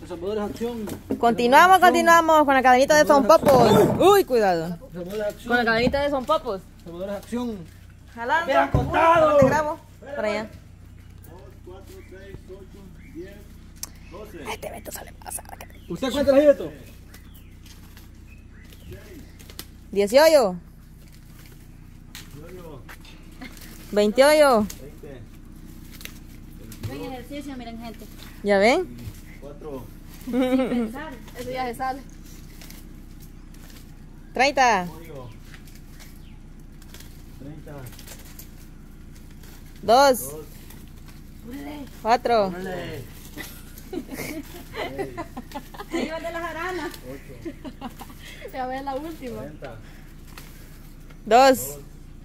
El Salvador es acción. Continuamos con la cadenita de Son Popos. Uy, cuidado. El Salvador es acción. Con la cadenita de Son Popos. El Salvador es acción. Jalando. ¡Me has contado! Te grabo. Para allá. 2, 4, 6, 8, 10, 12. Este evento sale pasada. ¿Usted cuenta el esto? 18. 28. 20, Ven ejercicio, miren gente. ¿Ya ven? 4, Pensar, eso ya se sale. 30. 30, 2. 4. Ahí va de las aranas. 8, Ya ver la última. 40, 2.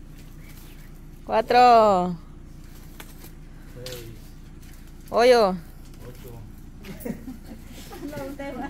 4. 6, 8. 8, No, usted va.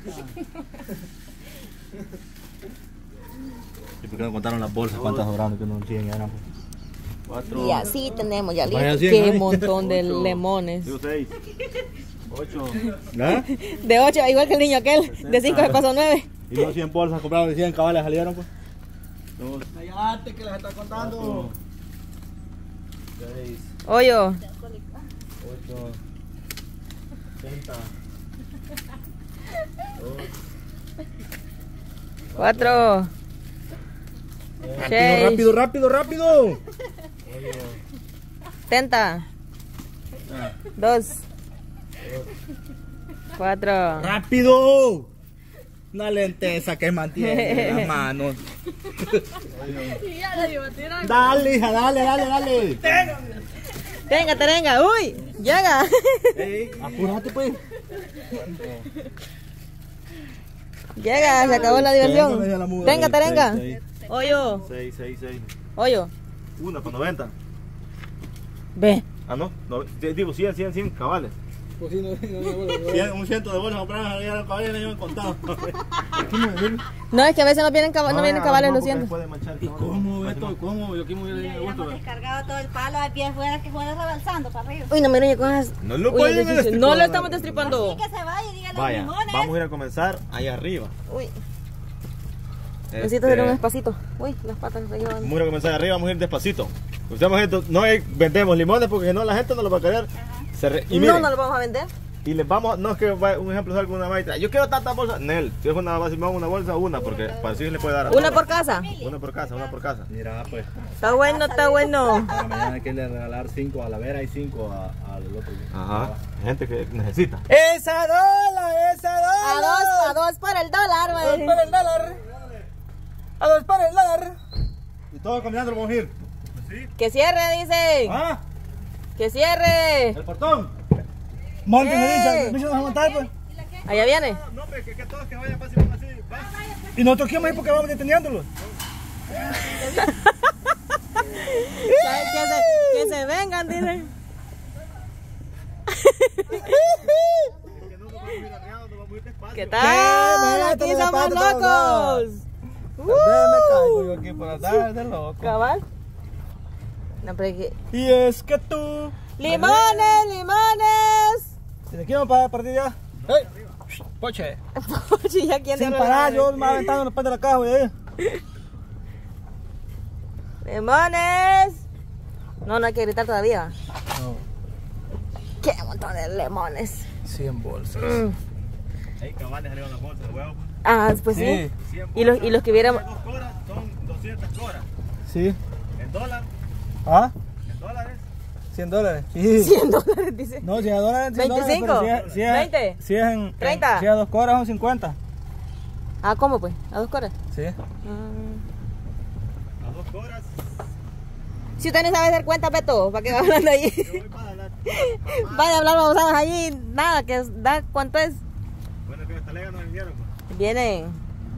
¿Y por qué no contaron las bolsas? ¿Cuántas sobraron? Que no 100 eran. 4, Y así tenemos ya Vaya, listo. 100 Qué ahí. montón de 8, lemones. digo 6, 8, ¿ah? De 8, igual que el niño aquel. De 5 se pasó 9. Y no 100 bolsas compraron de 100 cabales salieron pues. 2, Cállate que les está contando. 6, 8. 8, 30, 2, 4. 6. rápido, rápido, rápido. 70. 2. 4. ¡Rápido! Una lenteza que mantiene las manos. Y ya le iba a tirar. Dale, hija, dale, dale, dale. Tenga, terenga. Uy, llega. Apúrate pues. Llega, se acabó la diversión. Tenga, terenga. Hoyo. 6, 6, 6. Hoyo. Una para 90. Ve. Ah, no, digo 100, 100, 100 cabales. Pues sí, no. Un ciento de bolsas compraron allá los cabales y no iban contado. No, es que a veces no vienen, no vienen cabales, lo siento. ¿Y ¿Cómo esto? ¿Cómo? Yo aquí me hubiera Le hemos descargado todo el palo de pie fuera que fuera rebalsando para arriba. Uy, no me riñe con esas. No lo Uy, pueden es difícil. No lo estamos destripando. Así que se vaya y diga los Vaya, limones. vamos a ir a comenzar allá arriba. Uy, necesito hacer un espacito. Uy, las patas se llevan. Vamos a ir a comenzar allá arriba, vamos a ir despacito. Usamos esto, no vendemos limones porque si no la gente no lo va a querer. Y miren, No lo vamos a vender. y les vamos, no es que un ejemplo salga una maestra, yo quiero tantas bolsas, Nel, si es una bolsa, una, porque para así le puede dar a Una todos. por casa. Una por casa, una por casa. Mira, pues, Está bueno, está bueno. para mañana hay que regalar 5 a la Vera y 5 al otro. Ajá, gente que necesita. ¡Esa dólar! ¡Esa dólar! A dos para el dólar, ¡A dos güey. para el dólar! ¡A dos para el dólar! Y todos caminando vamos a ir. Que cierre, dice. Ah, Que cierre. el portón. Monten, me vamos a montar, pues. Allá viene. No, hombre, que todos que vayan fácil así. Y nosotros qué vamos a ir porque vamos deteniéndolos. Que se vengan, dice. ¿Qué tal? Aquí somos locos. Me caigo yo aquí por andar de loco. Cabal. No, pero que... Y es que tú... ¡Limones, limones! ¿De aquí vamos para partir ya? ¡Hey! ¡Poche! Oye, ya quién Sin te parar, yo me aventando los patas de la caja, güey. ¡Limones! No, no hay que gritar todavía. No, ¡Qué montón de limones! 100 bolsas. Hay cabales arriba de la bolsa de huevo. Ah, pues sí. Y los que viéramos... 2 coras son 200 coras. Sí. En dólar, ¿Ah? en dólares. $100. Sí. $100, dice. No, si es $100, 25, pero si es, 20, si es en 30. Si es a 2 coras son 50. Ah, ¿cómo pues? ¿A 2 coras? Sí. A 2 coras. Si usted no sabe hacer cuenta, Beto, ¿para qué va hablando allí? Yo voy para hablar. Vaya a hablar babosadas allí, nada, que da cuánto es. Bueno, que esta lega nos vendieron. Pues. Vienen.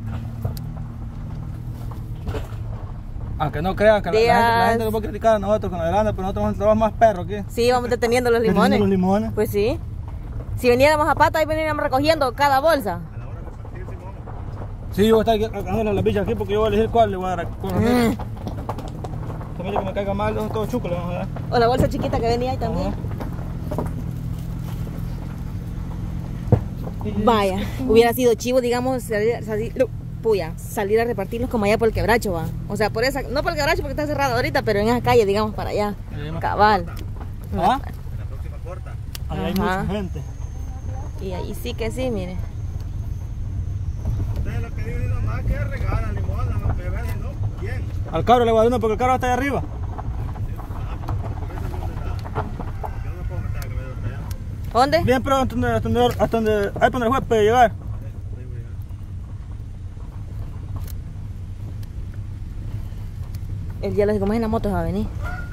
Aunque no crean que la gente nos va a criticar a nosotros con la grande, pero nosotros somos más perros aquí. Sí, vamos deteniendo los limones. Los limones. Pues sí. Si viniéramos a pata, ahí veniéramos recogiendo cada bolsa. A la hora de partir, Simón. Sí, yo voy a estar agarrando las bichas aquí porque yo voy a elegir cuál le voy a dar. También que me caiga mal, son todos chucos le vamos a dar. O la bolsa chiquita que venía ahí también. Vaya, hubiera sido chivo, digamos, salir a repartirlos como allá por el quebracho, va. O sea, por esa, no por el quebracho porque está cerrado ahorita, pero en esa calle, digamos, para allá. Cabal. ¿Ah? En la próxima corta. Ahí hay mucha gente. Y ahí sí que sí, mire. Ustedes lo que dicen nomás que regalan limón, los bebés, ¿no? ¿Quién? Al cabro le voy a dar uno porque el cabro está ahí arriba. ¿Dónde? Bien, pero hasta donde ahí donde el juez puede llegar. El día, como es en la moto, va a venir.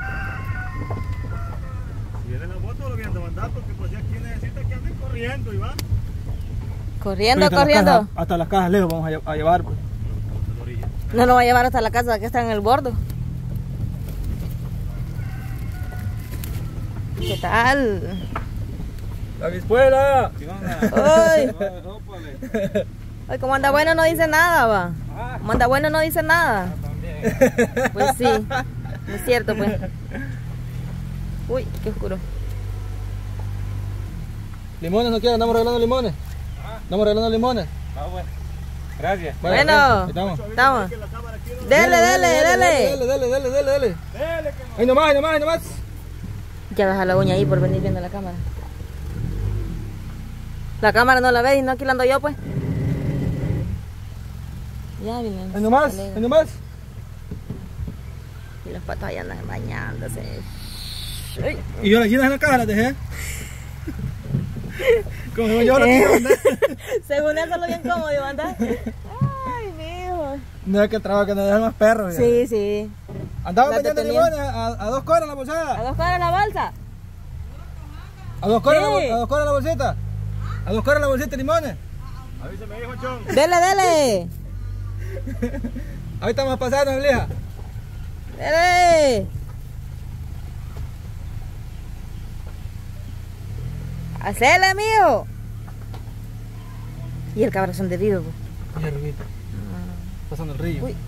Si viene la moto, lo vienen a mandar porque pues ya aquí necesita que anden corriendo, Iván. Corriendo, Hasta corriendo. hasta las cajas lejos vamos a llevar. Pues. No lo va a llevar hasta la casa que está en el bordo. ¿Qué tal? ¡La bispuela! ¡Ay! Ay, como anda bueno no dice nada, va. Como anda bueno no dice nada. Pues sí, es cierto, pues. Uy, qué oscuro. ¿Limones no quieren? ¿Andamos regalando limones? ¿Andamos regalando limones? Ah, bueno. Gracias. Bueno, estamos. Dele, dele, dele. Dele. Ahí nomás. Ya baja la uña ahí por venir viendo la cámara. La cámara no la ve y no aquí la ando yo, pues. Ya vienen. Ahí nomás. Y los patos allá andan bañándose. Y yo las llenas en la caja las dejé. Como yo lo quiero andar. Según eso lo bien cómodo, ¿verdad? Ay, mijo. No es que el trabajo que nos dejan más perros. Sí, sí. Andamos vendiendo limones a 2 coras la bolsada. ¿A 2 coras la bolsa? ¿A 2 coras Sí. a 2 coras la bolsita? ¿A 2 coras la bolsita de limones? Avísame, hijo Chon. Dele. Ahí estamos pasando, Lija. Dele. Hacele, mijo. Y el cabrazón de río, pues. Ahí arribita. Pasando el río. Uy.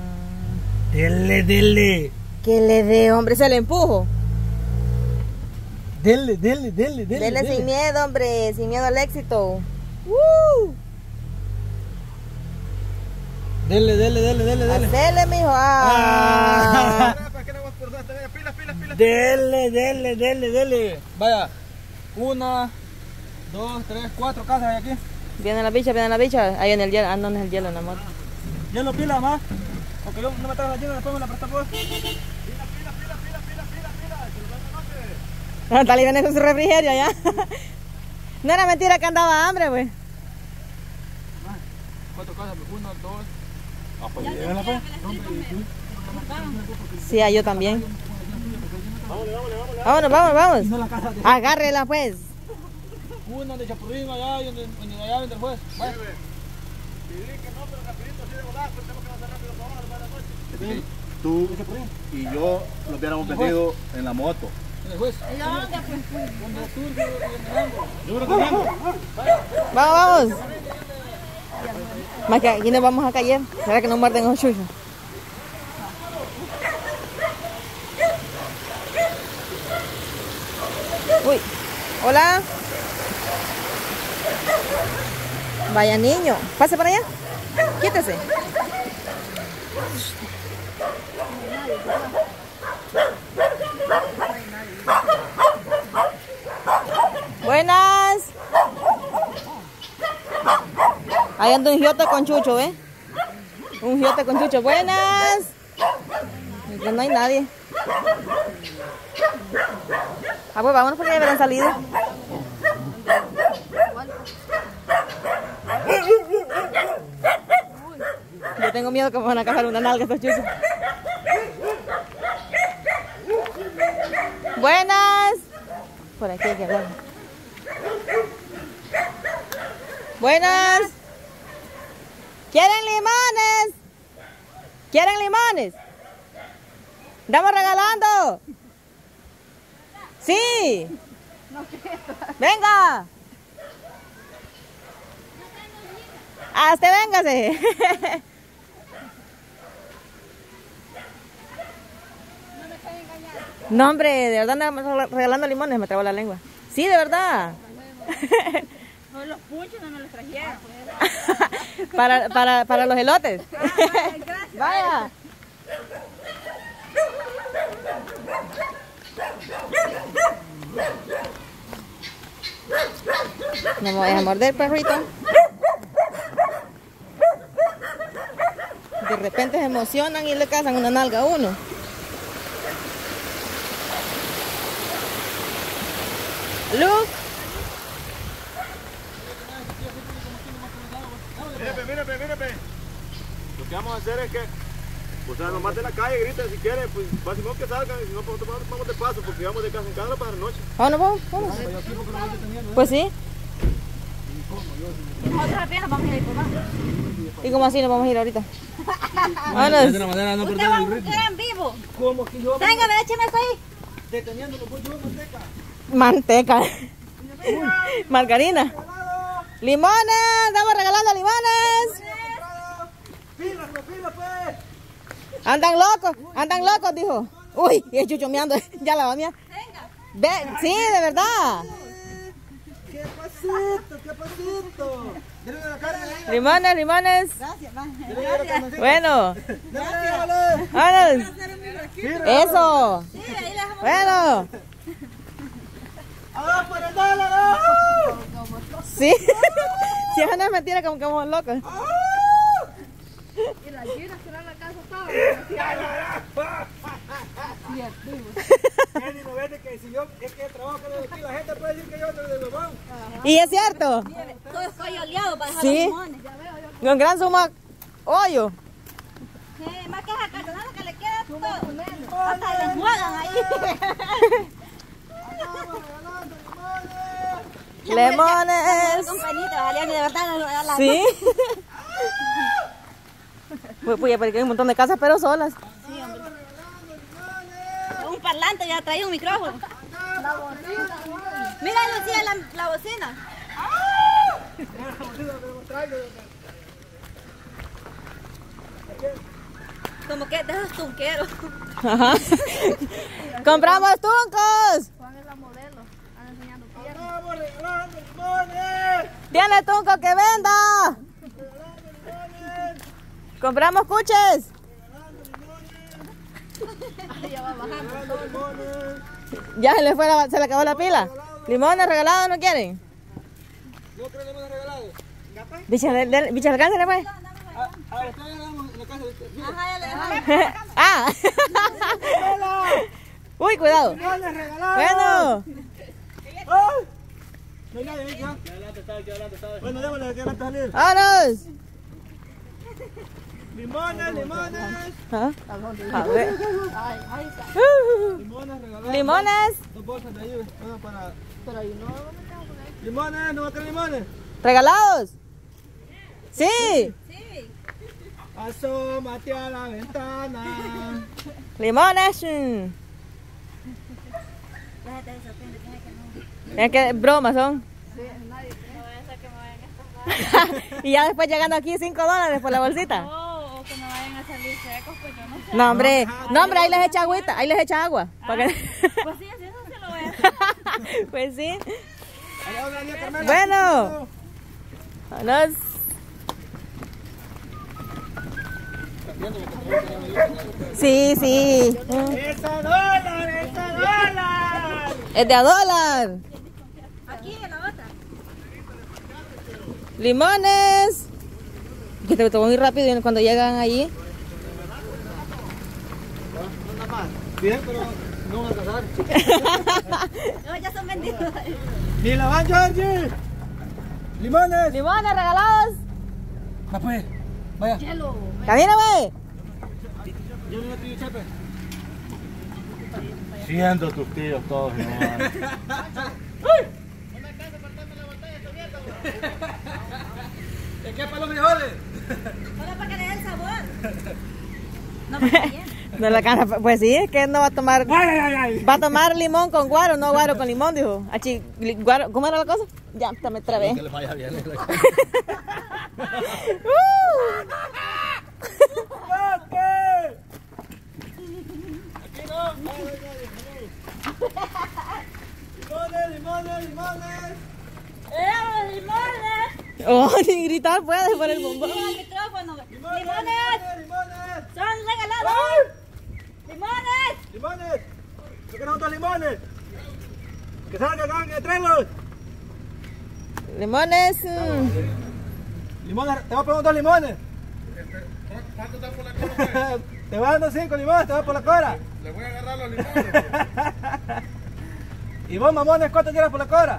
Dele. Que le dé, hombre, se le empujo. Dele. Dele sin miedo, hombre, sin miedo al éxito. Dele. Hacele, mijo. ¿Para qué le voy a acordar? Pilas. Dele. Vaya. 1, 2, 3, 4 casas hay aquí. Viene la bicha. Ahí en el hielo, ¿dónde es el hielo en la moto? Hielo pila más. Porque yo no me trajo la llena, después me la presta pues. Pila. Está libre con su refrigerio ya. No era mentira que andaba hambre, pues. 4 casas, 1, 2. Ah, pues llévala, pues. Sí, yo también. Vámonos. Vamos. No la casa de Agárrela, pues. una de Chapurrín allá y donde allá vende el juez. Vaya. Dile que no, pero rapidito, así de volar, pues tenemos que avanzar rápido para abajo, para la noche. Tú y yo lo hubiéramos vendido en la moto. El juez. Vamos. Más que aquí nos vamos a caer. ¿Será que nos muerden los chuchos? Uy. Hola. Vaya niño. Pase para allá. Quítese. Buenas. Ahí anda un giote con chucho, ¿eh? Un giote con chucho. Buenas. Ya no hay nadie. Ah, pues vámonos porque ya habrán salido. Yo tengo miedo que me van a cazar una nalga estos chuchos. Buenas. Por aquí hay que hablar. Buenas. ¿Quieren limones? ¿Quieren limones? ¿Estamos regalando? Sí. Venga. Hasta véngase. No, hombre, de verdad andamos regalando limones, me trabo la lengua. Sí, de verdad. No, los punches no me los trajeron. para los elotes. Gracias. Vaya. No me vayas a morder, perrito. De repente se emocionan y le cazan una nalga a uno. Luke. Mírame. Lo que vamos a hacer es que, o sea, nomás de la calle griten si quieren, pues fácil que salgan, y si no, pues vamos de paso, porque vamos de casa en casa para la noche. Vamos. Pues sí. Y nosotros apenas vamos a ir por más. ¿Y cómo así nos vamos a ir ahorita? Vámonos. De una manera no Ustedes perder el van ritmo. quedan vivos. ¿Cómo que yo? Venga, écheme eso ahí. Deteniéndolo, pues yo, manteca. Manteca. Margarina. Limones. Estamos regalando limones. Pila, pues. Andan locos, dijo. Uy, y el chucho meando. Ya la va a mear. Ve, sí, de verdad. ¿Qué pasito? Dele la carne. Limones. Gracias. Bueno. Dale. Vámonos. Eso. Sí, ahí la dejamos. Bueno. ¡Ah, por el dólar! Sí. Si eso no es mentira, como que vamos locos. Y las giras que eran la casa estaban. Jenny, no vende que si yo es que trabajo con los aquí, la gente puede decir que yo soy de Lobón. Y es cierto. Todo estoy oleado para dejar Sí. los limones. Ya veo yo. Con gran suma hoyo. Sí, más que esa cartonada que le queda todo. Hasta les muegan ahí. Limones. Con penitas, valían de verdad la Sí. Pues porque hay un montón de casas, pero solas. Sí, hombre. Un parlante ya traía un micrófono. Mira, Lucía, la bocina. Como que de esos tunqueros. Ajá. Compramos tuncos. Juan es la modelo. Están enseñando ¡Vamos regalando limones! Tiene tunco que venda. Compramos cuches. Ya va bajando. Ya se le acabó la pila. Limones regalados no quieren. ¿No creen limones regalados? Bicha, alcáncele pues. A ustedes le damos en la casa de Ajá, ya le dejamos. Ah. Uy, cuidado. limones regalados. Bueno. ¡Ay! No hay nadie, ¿ya? Adelante, está. Bueno, démosle aquí adelante a salir. Vámonos. Limones. ¿Ah? A ver. Ahí está. Limones regalados. Limones. 2 bolsas de ahí, una para... Pero ahí no limones, ¿no va a tener limones? ¿Regalados? Sí. Sí. Asómate a la ventana. Limones. Déjate de sorprender, que no. Es que bromas son. Sí, nadie. No vaya a ser que me vayan a estafar. Y ya después llegando aquí $5 por la bolsita. No, o que me vayan a salir secos, pues yo no sé. No, hombre, ahí les echa agüita, ahí les echa agua. Para que... Pues sí, así eso se lo voy a hacer. Pues sí. Allá, Daniel, Carmela. Bueno. Vámonos. Sí. ¡Esa dólar! Es de $1. Aquí en la otra. Limones. Que te tomó muy rápido cuando llegan allí. Bien, pero no van a casar. No, ya son vendidos. ¡Ni la van, Georgie! ¡Limones! Limones regalados. Va pues, vaya. Hielo. Camina, güey. Yo no te chepe. Siendo tus tíos todos, no. ¿De qué para los frijoles? Solo para que le dé el sabor. No, pues bien. No la cana, pues sí, es que no va a tomar. ¡Ay! Va a tomar limón con guaro, no guaro con limón, dijo. Guaro, ¿cómo era la cosa? Ya, me trabé. Que le vaya bien. Aquí no. Limones. ¡Limones! Oh, ni gritar puedes por el bombón. ¡El micrófono! ¡Limones! ¡Son regalados! ¡Limones! ¡Limones! ¿Por qué no dos limones? ¡Que salgan acá, que tráelos! Limones. Limones, te voy a poner 2 limones. ¿Cuánto está por la cola? Te voy dando 5 limones, te voy por la cora. Le voy a agarrar los limones. ¿Y vos, mamones, cuánto tiras por la cora?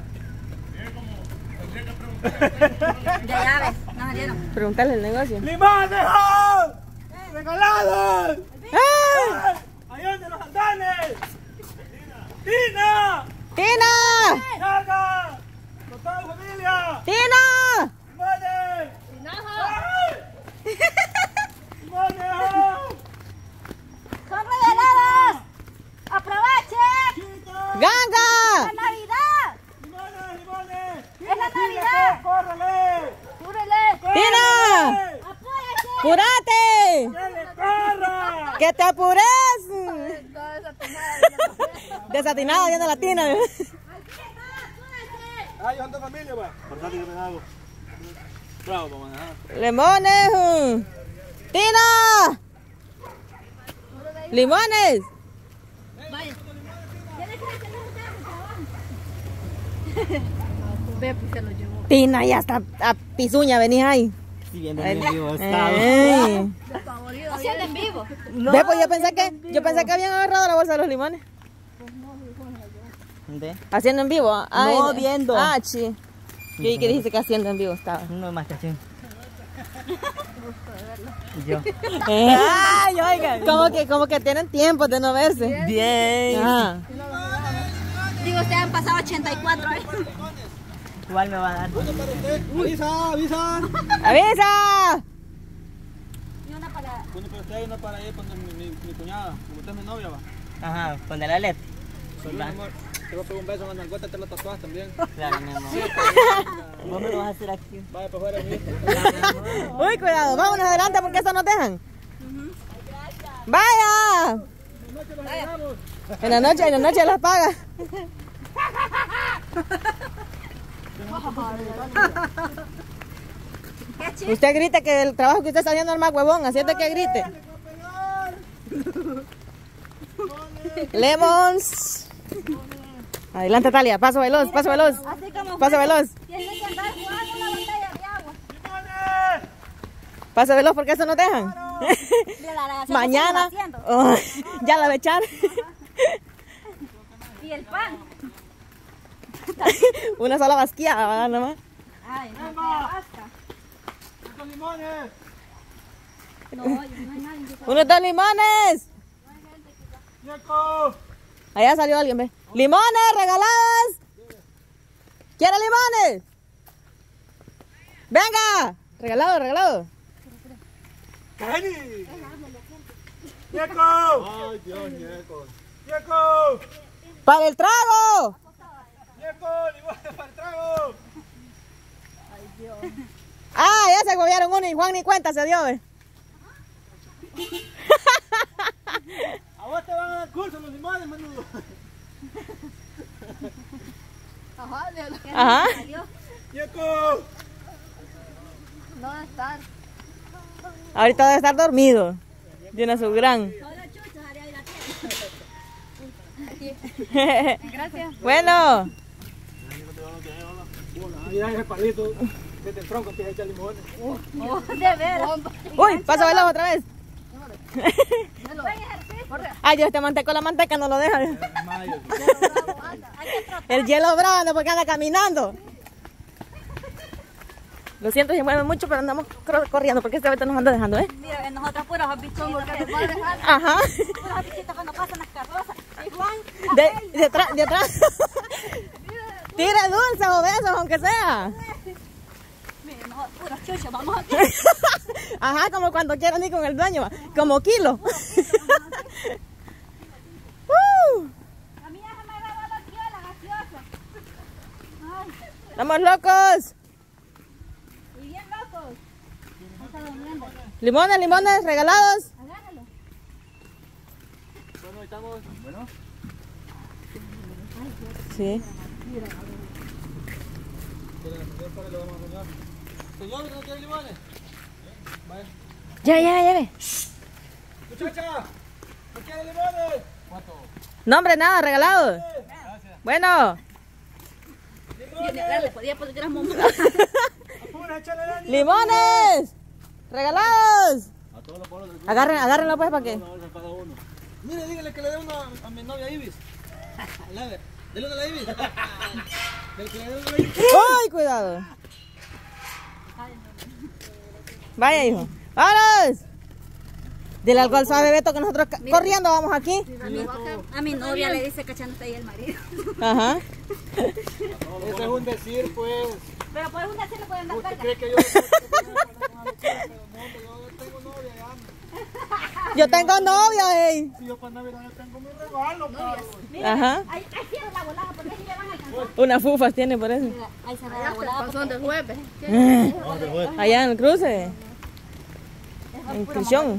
Ya llaves, nos salieron. Preguntarle el negocio. ¡Limones! ¡Oh! ¡Regalados! ¡Ah! ¡Ahí donde los andanes! ¡Tina! ¡Tina! ¡Carga! ¡Con toda la familia! ¡Tina! ¡Limones! ¡Ay! ¡Limones! ¡Oh! ¡Son regalados! ¡Aprovechen! ¡Ganga! ¡Es Navidad! ¡Limones, limones! ¡Es la Navidad! ¡Córrele! ¡Súrele! ¡Tina! ¡Apúrate! ¡Apúrate! ¡Que le corra! ¡Que te apures! Desatinada viendo la tina. ¡Ay, son tu familia, güey! Por tanto, yo me hago. Bravo, para manejar. ¡Limones! ¡Tina! ¡Limones! Tina, ya está a pisuña, venís ahí. Sí, bien en vivo Ey. Haciendo en vivo. Ve, pues yo pensé que habían agarrado la bolsa de los limones. ¿Dónde? Haciendo en vivo. No, viendo. Ah, sí. ¿Qué dijiste que haciendo en vivo estaba? No más que yo. Ay, oiga. Como que tienen tiempo de no verse. Bien. Ah. Digo, ustedes han pasado 84 años. Igual me va a dar. ¡Avisa, avisa! ¡Avisa! Y una para... Bueno, pero usted hay una para ir con mi cuñada. Como usted es mi novia, va. Ajá, con la LED. Soy mi amor. Te voy a pegar un beso en la nalgota, te lo tatuas también. Claro, mi amor. Vos me lo vas a hacer aquí. Vaya para afuera, mi. Uy, cuidado, vámonos adelante porque eso nos dejan. ¡Vaya! En la noche las paga. Usted grite que el trabajo que usted está haciendo es el más huevón, así es de que grite. Lemons. Adelante, Talia, paso veloz, paso veloz. Así como Paso veloz. tiene que andar jugando una botella de agua. Paso veloz porque eso nos dejan. Mira, la gracia que Mañana. estamos haciendo. Oh, ya la voy a echar. Y el pan. Una sola basqueada, ¿verdad? Nomás. Ay, no, que basta. ¡Estos limones! No, no hay nadie. ¡Unos 2 limones! ¡Nieco! Allá salió alguien, ve. ¡Limones regaladas! ¿Quiere limones? ¡Venga! Regalado, regalado. ¡Kenny! ¡Nieco! ¡Ay, Dios, Nieco! ¡Nieco! ¡Para el trago! ¡Nieco! ¡Limones para el trago! Ah, ya se gobiaron uno y Juan ni cuenta se dio, ve. A vos te van a dar curso los limones, menudo. Ajá. ¡Nieco! No estar. Ahorita debe estar dormido. De una su gran. Hola, chucho, María de la tierra. Gracias. Bueno. Mira ese palito desde el tronco empieza a echar limones. De veras. Uy, paso veloz otra vez. Ay, Dios, este manteco, la manteca no lo deja. El hielo bravo, no, porque anda caminando. Lo siento si mueve mucho, pero andamos corriendo porque este vete nos anda dejando, ¿eh? Mira, nosotros puros bichitos. Ajá. Puros bichitos cuando pasan las carrozas. Y Juan, Detrás. Tire dulces o besos, aunque sea. mira, nosotros puros chuchos, vamos aquí. Ajá, como cuando quieran ir con el dueño, va. Como kilo. A mí ya se me grabó la la gaseosa. Ay, Estamos locos. y bien locos. Está durmiendo. Limones regalados. Agárralo. Bueno, estamos. Bueno. Sí. Señor, ¿no quiere limones? Ya ve. Muchacha, ¿no quiere limones? ¿Cuánto? No, hombre, nada, regalado. Bueno. Le podía poner las momas. Apura, échale daño. ¡Limones! ¡Regalados! A todos los pueblos del club, Agárrenlo pues, ¿para qué? una vez a cada uno. Mire, dígale que le dé uno a mi novia Ibis. Dele uno a la Ibis. Dele que le dé uno a la Ibis. ¡Ay, cuidado! Vaya, hijo. ¡Vámonos! Dile algo al suave Beto que nosotros corriendo vamos aquí. A mi novia le dice cachándote ahí el marido. Ajá. Ese es un decir, pues. Pero por un decir le pueden dar ¿Usted carga. cree que yo tengo novia ya? Yo tengo novia, ey. Si yo para Navidad tengo mi regalo, Carlos. Ajá. Ahí cierra la volada porque si le van a alcanzar. Unas fufas tiene por eso. Ahí se va la volada. Pasó del jueves. ¿Dónde fue? Allá en el cruce. En Inscripción.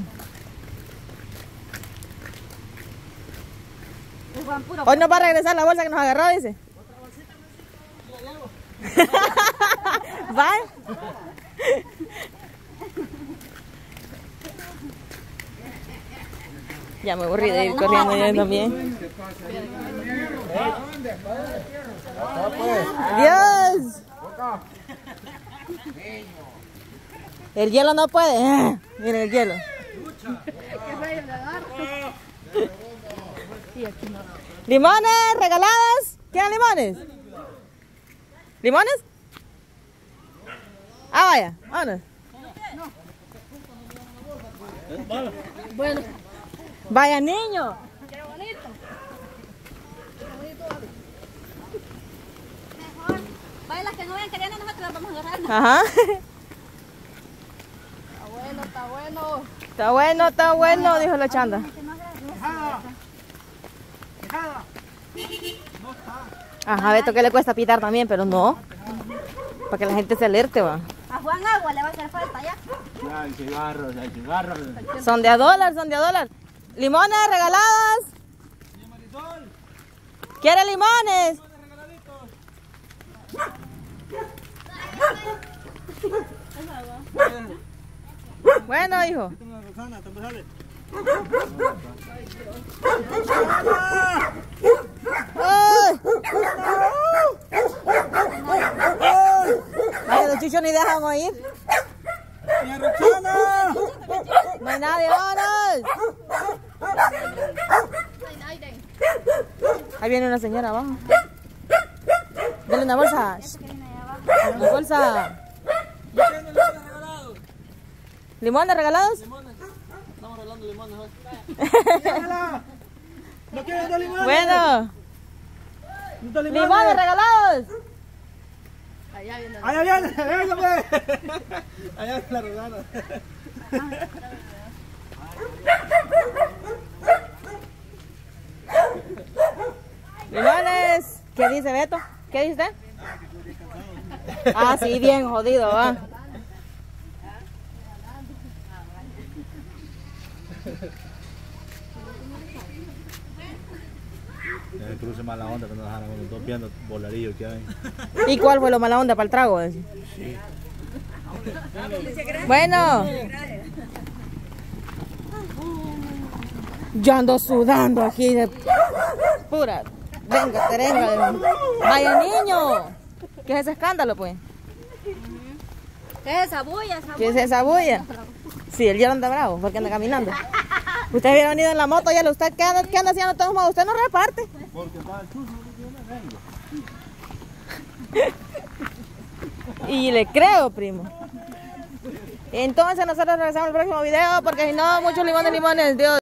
Hoy nos va a regresar la bolsa que nos agarró, dice. ¿Va? Ya me aburrí de ir corriendo yo también. ¡Dios! El hielo no puede. Miren el hielo. ¿Limones regaladas? ¿Quieren limones? ¿Limones? Ah, vaya, vámonos. Bueno. Vaya, niño. Qué bonito. Mejor. Vaya, las que no ven queriendo nosotros las vamos a agarrar. Ajá. Está bueno. Está bueno, dijo la chanda. Ajá, Beto, que le cuesta pitar también, pero no. Para que la gente se alerte, va. A Juan Agua le va a hacer falta ya. Ya, hay cigarros, hay cigarros. Son de a dólar, son de a dólar. Limones regaladas. ¿Quiere limones? Bueno, hijo. ¡Ay! Vaya, los chuchos ni dejan oír. No hay nadie, vámonos. Ahí viene una señora abajo. Dale una bolsa. Una bolsa. ¿Limones regalados? Estamos regalando limones hoy. ¿No quieren dar limones? Bueno. ¿No ¿Limones regalados? Allá viene, venga pues. Allá viene la Rosana. Limones. ¿Qué dice Beto? ¿Qué dice usted? Ah, sí, bien jodido, va. En el cruce mala onda que nos dejaron con los dos viendo volarillos que hay. ¿Y cuál fue lo mala onda para el trago? Bueno. Yo ando sudando aquí de pura. Venga, terenga. Vaya niño. ¿Qué es ese escándalo, pues? ¿Qué es esa bulla? ¿Qué es esa bulla? Sí, el hielo anda bravo porque anda caminando. Usted había venido en la moto y usted ¿qué anda haciendo de todos modos? Usted no reparte. Porque está el chuzo, yo me vengo. Y le creo, primo. Entonces nosotros regresamos al próximo video porque si no, muchos limones, Dios.